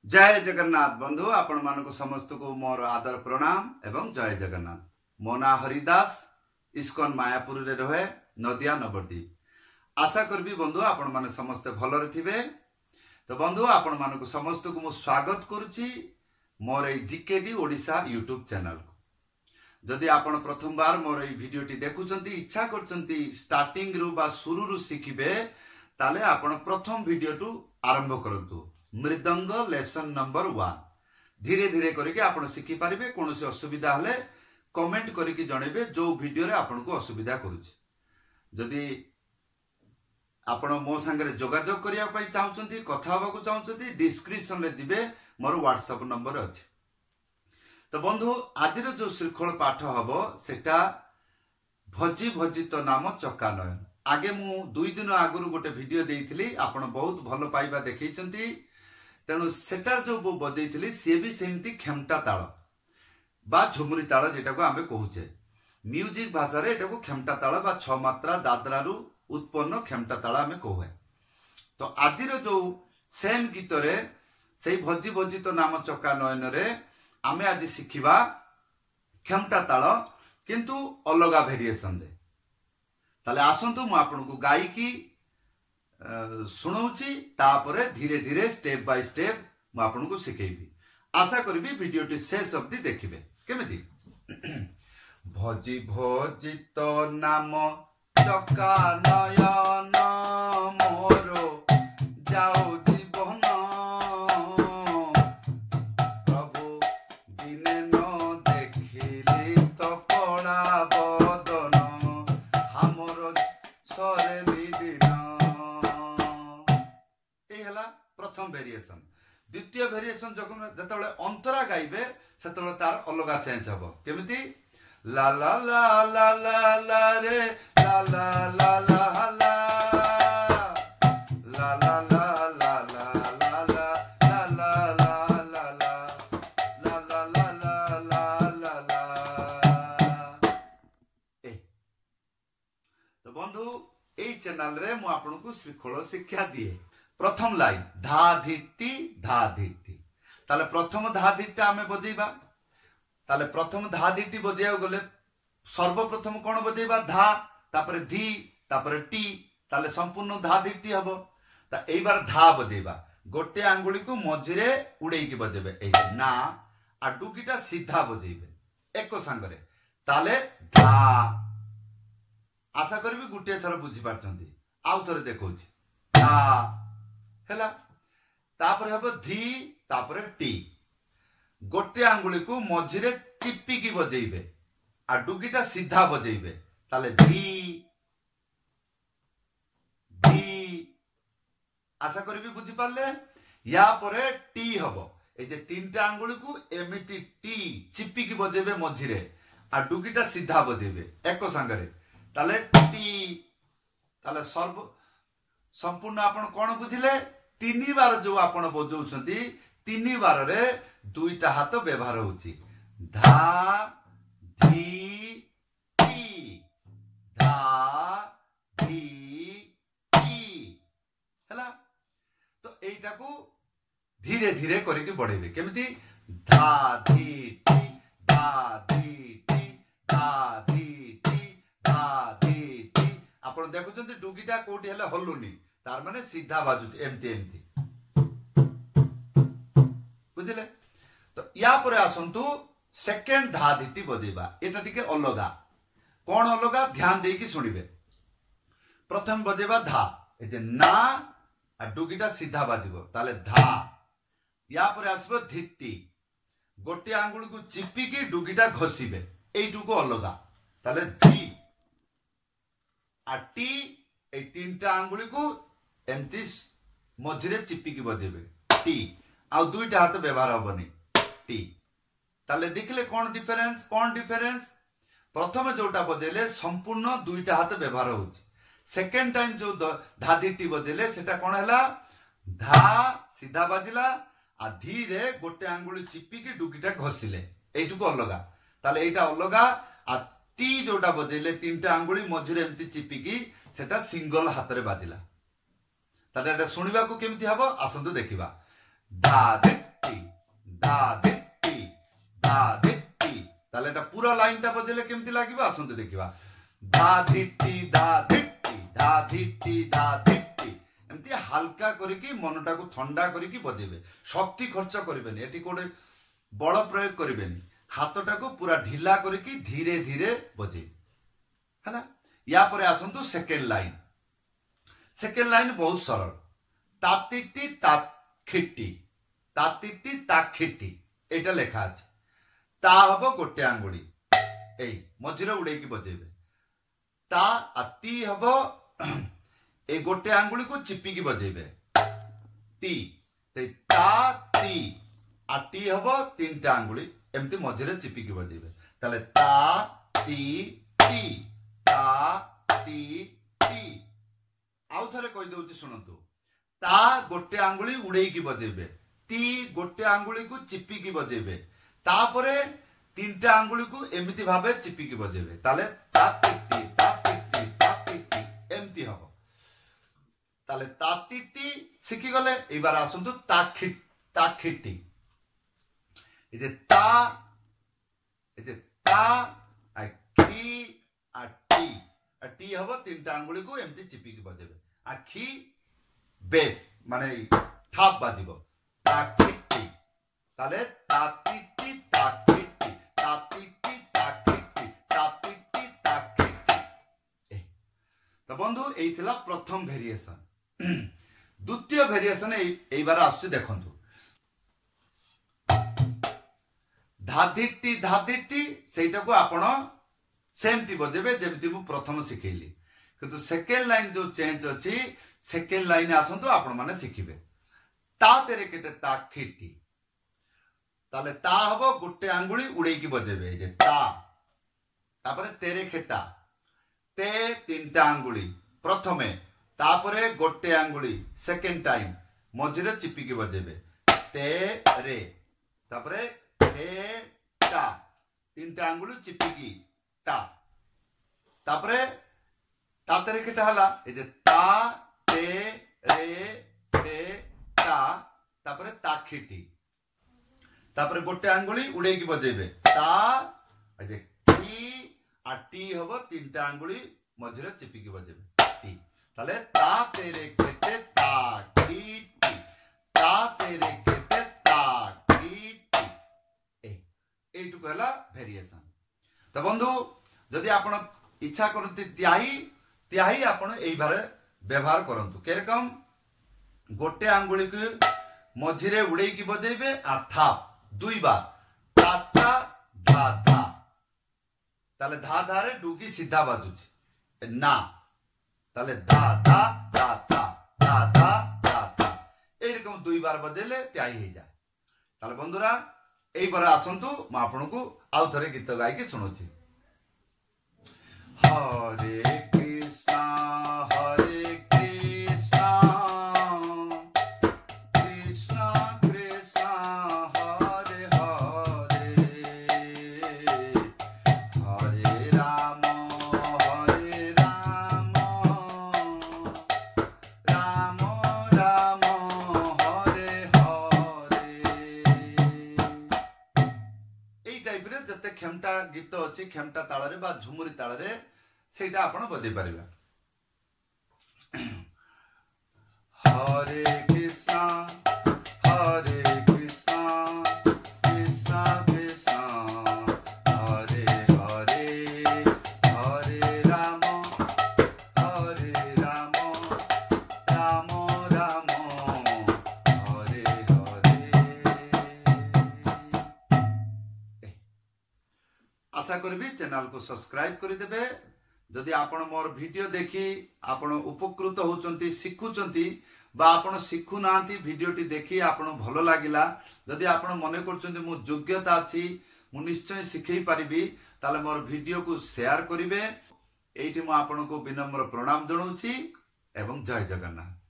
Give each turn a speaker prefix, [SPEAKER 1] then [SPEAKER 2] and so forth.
[SPEAKER 1] जय जगन्नाथ बंधु आपण मानक समस्त को मोर आदर प्रणाम एवं जय जगन्नाथ। मो ना हरिदास इस्कन मायापुर रे रहे नदिया नवद्वीप। आशा करबी बंधु आपण माने समस्त भलरे थिबे। तो बंधु आपण मानक समस्त को मु स्वागत करूची मोर ए जीकेडी ओडिशा यूट्यूब चैनल को। जदि आपण प्रथम बार मोर ए वीडियोटी देखुचंती इच्छा करचंती स्टार्टिंग रु बा शुरू रु सिखिबे ताले आपण प्रथम वीडियो टू आरंभ करंतु। मृदंग लेसन नंबर 1 धीरे धीरे करके आपण सिखि पारिबे। कोनोसी असुविधा हले कमेंट करके जणेबे जो वीडियो रे आपण को असुविधा करूची। जदि आपण मो संगे जोगाजोग करिया पई चाहउचंती कथा होबा को चाहउचंती डिस्क्रिप्शन ले दिबे मोर व्हाट्सएप नंबर अछि। तो बंधु आज जो श्रृंखल पाठ हबो सेटा भजी भजी तो नाम चकानयन। आगे मु 2 दिन आगुरु गोटे वीडियो देइथिली आपण बहुत भलो पाइबा देखैचंती। तेणु सेटार जो बजैथिली सी भी सेमती खेमटा ताल बा झुमुरी ताल जेटा को आमे कहूचे म्यूजिक भाषा रे एटा को खेमटा ताल बा 6 मात्रा दादरा रु उत्पन्न खेमटा ताल आमे कहूए। तो आजिर जो सेम गीत रे सेही भजी भजी तो नाम चकानयन रे आमे आज सिखिबा खेमटा ताल किंतु अलगा वेरिएशन रे। ताले आसंतु मु आपनको गाई की सुनौची तापरे धीरे धीरे स्टेप बाय स्टेप मु आपनको सिखेबी। आशा करबी वीडियोटी शेष अवधि देखिबे केमिति। भजी भजी तो नाम चकानयन मोरो जाओ जीवन प्रभु दिने न देखिली तो कड़ा बदन हमर सरेली दिन। प्रथम वेरिएशन। द्वितीय वेरिएशन जतबेले अंतरा गाइबे सेतबेले तार अलगा चेंज हबो केमिति ला ला ला ला ला ला रे ला ला ला ला ला ला ला ला ला ला ला ला ला ला ला ला ला ला ला। तो बंधु ए चैनल रे मु आपनको श्रृंखल शिक्षा दिए। प्रथम लाइन धा धिट्टी धा धिट्टी। ताले प्रथम धा धिट्टा आमे बजेइबा। ताले प्रथम धा धिट्टी बजेया गले सर्वप्रथम कोन बजेइबा धा तापरे धी तापरे टी ताले संपूर्ण धा धिट्टी हबो। ता एई बार धा बजेइबा गोटे आंगुली को मझिरे उड़ेई की बजेबे एई ना आ डुकीटा सीधा बजेइबे एको संगरे ताले धा। आशा करबी गुटे थर बुझी पारछंती आउ थरे देखौछि धा हेला। तापर हबो धी तापर टी गोटे आंगुली को मझिरे चिपी की बजेइबे आ डुगीटा सीधा बजेइबे ताले धी धी। आशा करबी बुझी पारले। या परे टी हबो ए जे तीनटा आंगुली को एमिति टी चिपी की बजेइबे मझिरे आ डुगीटा सीधा बजेइबे एको संगरे ताले टी। ताले संपूर्ण आपण कोन बुझिले 3 बार जो आपण बजौछंती 3 बार रे दुईटा हाथ व्यवहार होची धा धी टी धा धी टी हला। तो एटा को धीरे धीरे करके बढ़ेबे केमिति धा धी टी धा धी टी धा धी टी धा धी टी। आपण देखुछंती डुगीटा कोठी हले हल्लुनी तार माने सीधा बाजू एमती एमती बुझिले। तो या परे आसंतु सेकंड धा धिट्टी बजेबा एटा टिके अलगा। कोन अलगा ध्यान देई की सुनिबे। प्रथम बजेबा धा ए जे ना आ डुगीटा सीधा बाजिबो ताले धा। या परे आसबो धिट्टी गोटे आंगुल को चिपी की डुगीटा घसीबे एइटु को अलगा ताले धी आ टी ए तीनटा आंगुली को एमती मझिरे चिपी की बजेबे टी आ दुईटा हाथ व्यवहार हबनी टी। ताले देखले कोन डिफरेंस प्रथम जोटा बजेले संपूर्ण दुईटा हाथ व्यवहार होची। सेकंड टाइम जो धा धिट्टी बजेले सेटा कोन हला धा सीधा बाजिला आ धीरे गोटे आंगुली चिपी की डुगीटा घसिले एइटु को अलगा ताले एटा अलगा। आ टी जोटा बजेले तीनटा आंगुली मझिरे एमती चिपी की सेटा सिंगल हाथ रे बाजिला। ताले एटा सुनिबा को केमिति हबो आसंतु देखिबा धा धिट्टी धा धिट्टी धा धिट्टी ताले एटा पूरा लाइनटा बजेले केमती लागिबो आसंतु देखिबा धा धिट्टी धा धिट्टी धा धिट्टी धा धिट्टी एमती हल्का करिकी मनटा को ठंडा करिकी बजेबे शक्ति खर्च करिबेनी एटी कोडे बल प्रयोग करिबेनी हाथटा को पूरा ढिला करिकी धीरे धीरे बजेबे हैना या परे आसंतु सेकंड लाइन बहुत सरल तातिटी ताखिटी तातिटी ताखिटी एटा लेखा अछि ता हबो गोटे आंगुली एई मझिरे उड़ेकी बजेबे ता आती हबो ए गोटे आंगुली को चिपिकी बजेबे ती ते ता ती आटी हबो तीनटा आंगुली एमती मझिरे चिपिकी बजेबे ताले ता ती ती ता ती ती आउ थरे कहि दउची सुनंतु ता गोटे आंगुली उड़ेकी बजेबे ती गोटे आंगुली को चिपिकी बजेबे तापरे तीनटा आंगुली को एमिति भाबे चिपिकी बजेबे ताले ता टिटी ता टिटी ता टिटी एमती हबो ताले ता टिटी सिखि गले एबार आसंतु ताखिटी ए ता आ खी आ टी हबो तीनटा आंगुली को एमती चिपिकी बजेबे आखी बेस माने थाप बाजिबो ताखिटी ताले तातिटी ताखिटी तातिटी ताखिटी तातिटी ताखिटी तो बंधु एई थिला प्रथम वेरिएशन द्वितीय वेरिएशन एई बार आसु देखंतु धाधिटी सेटा को आपण सेमती बजेबे जेमती मु प्रथम सिखेली किंतु सेकेंड लाइन जो चेंज अछि सेकेंड लाइन आसंतु आपण माने सिखिबे ता तेरे केटे ताखिटी ताले ता हबो गुट्टे आंगुली उड़ेकी बजेबे जे ता तापरे तेरे खेटा ते तीनटा आंगुली प्रथमे तापरे गोटे आंगुली सेकेंड टाइम मझिरे चिपिकी बजेबे ते रे तापरे ते टा तीनटा आंगुली चिपिकी टा तापरे ता तेरे केटा हला ए जे ता ते रे ते ता तापरे ताखिटी तापरे गोटे आंगुली उड़ेकी बजेबे ता जे टी आ टी हबो तीनटा आंगुली मझिरे चिपिकी बजेबे टी ताले ता तेरे केटे ताखिटी ता तेरे केटे ताखिटी एटु कहला वेरिएशन तो बंधु जदि आपण इच्छा करती त्याही आपण एई बारे व्यवहार करंतु केरकम गोटे आंगुली को मझिरे उड़ेकी बजेबे आ था दुई बार ताता धा धा ताले धा धा रे डुगी सीधा बाजुची ना ताले धा धा धा धा धा धा धा धा एई रकम दुई बार बजेले त्याही हे जाय ताले बंधुरा एई बार आसंतु म आपनको आउ थरे गीत गाय के सुनोची हरे कृष्णा कृष्णा कृष्णा हरे हरे हरे राम राम राम हरे हरे एई टाइप रे जते खेमटा गीत अछि खेमटा ताळ रे बा झुमुरी ताळ रे सेटा आपण बजे परिबा हरे कृष्णा कृष्णा कृष्णा हरे हरे हरे राम राम राम हरे हरे आशा करबी चैनल को सब्सक्राइब कर देबे जदि आपण मोर वीडियो देखि आपण उपकृत होचंती सिखुचंती बा आपण सिखु नांती वीडियोटी देखि आपण भलो लागिला जदि आपण मने करचंती मु योग्यता अछि मु निश्चय सिखै परिबी ताले मोर वीडियो को शेयर करिवे एठी मु आपण को विनम्र प्रणाम जणाउछि एवं जय जगन्नाथ।